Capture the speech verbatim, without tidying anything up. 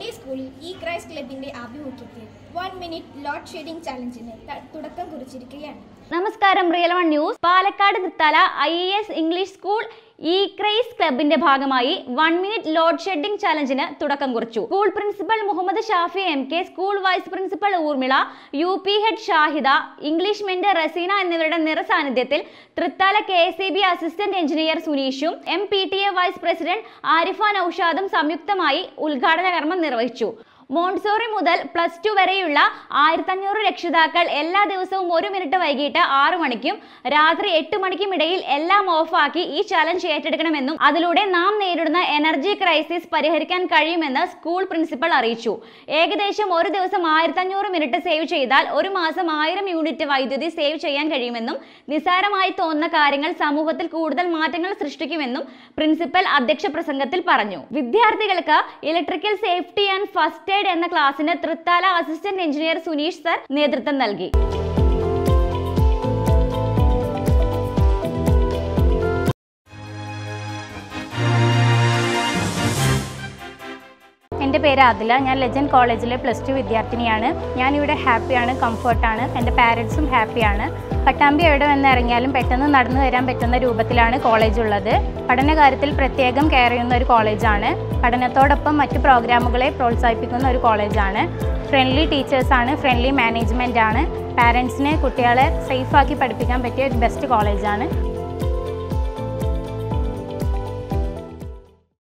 എൻ്റെ സ്കൂളിൽ E Christ ക്ലബിൻ്റെ ആഭിമുഖ്യത്തിൽ വൺ മിനിറ്റ് ലോഡ് ഷെഡിംഗ് ചാലഞ്ചിന് തുടക്കം കുറിച്ചിരിക്കുകയാണ്. നമസ്കാരം, real one news. Palakkad Thrithala I A S English school E Christ ക്ലബിന്റെ ഭാഗമായി വൺ മിനിറ്റ് ലോഡ് ഷെഡിംഗ് ചാലഞ്ചിന് തുടക്കം കുറിച്ചു. School principal Muhammad Shafi M K, school vice principal Urmila, U P head Shahida, English mentor Raseena എന്നിവരുടെ നിറസാന്നിധ്യത്തിൽ Thrithala K S E B assistant engineer സുനീഷും M P T A vice president Arifa നൌഷാദും സംയുക്തമായി ഉദ്ഘാടന കർമ്മം നിർവഹിച്ചു. മോൺസോറി മുതൽ പ്ലസ് ടു വരെയുള്ള ആയിരത്തി അഞ്ഞൂറ് രക്ഷിതാക്കൾ എല്ലാ ദിവസവും ഒരു മിനിറ്റ് വൈകിട്ട് ആറു മണിക്കും രാത്രി എട്ട് മണിക്കും ഇടയിൽ എല്ലാം ഓഫാക്കി ഈ ചാലഞ്ച് ഏറ്റെടുക്കണമെന്നും അതിലൂടെ നാം നേരിടുന്ന എനർജി ക്രൈസിസ് പരിഹരിക്കാൻ കഴിയുമെന്ന് സ്കൂൾ പ്രിൻസിപ്പൽ അറിയിച്ചു. ഏകദേശം ഒരു ദിവസം ആയിരത്തി അഞ്ഞൂറ് മിനിറ്റ് സേവ് ചെയ്താൽ ഒരു മാസം ആയിരം യൂണിറ്റ് വൈദ്യുതി സേവ് ചെയ്യാൻ കഴിയുമെന്നും നിസ്സാരമായി തോന്നുന്ന കാര്യങ്ങൾ സമൂഹത്തിൽ കൂടുതൽ മാറ്റങ്ങൾ സൃഷ്ടിക്കുമെന്നും പ്രിൻസിപ്പൽ അധ്യക്ഷ പ്രസംഗത്തിൽ പറഞ്ഞു. വിദ്യാർത്ഥികൾക്ക് electrical safety and first aid എന്ന ക്ലാസിന് Thrithala assistant engineer Suneesh sir നേതൃത്വം നൽകി. എൻ്റെ പേര് ആദില. ഞാൻ ലെജൻഡ് കോളേജിലെ പ്ലസ് ടു വിദ്യാർത്ഥിനിയാണ്. ഞാനിവിടെ ഹാപ്പിയാണ്, കംഫർട്ടാണ്. എൻ്റെ പാരൻസും ഹാപ്പിയാണ്. പട്ടാമ്പി എവിടെ വന്ന് ഇറങ്ങിയാലും പെട്ടെന്ന് നടന്നു വരാൻ പറ്റുന്ന രൂപത്തിലാണ് കോളേജ് ഉള്ളത്. പഠനകാര്യത്തിൽ പ്രത്യേകം കെയർ ചെയ്യുന്ന ഒരു കോളേജാണ്. പഠനത്തോടൊപ്പം മറ്റ് പ്രോഗ്രാമുകളെ പ്രോത്സാഹിപ്പിക്കുന്ന ഒരു കോളേജാണ്. Friendly ടീച്ചേഴ്സാണ്, friendly മാനേജ്മെൻറ്റാണ്. പാരൻസിനെ കുട്ടികളെ സേഫാക്കി പഠിപ്പിക്കാൻ പറ്റിയ ഒരു ബെസ്റ്റ് കോളേജാണ്.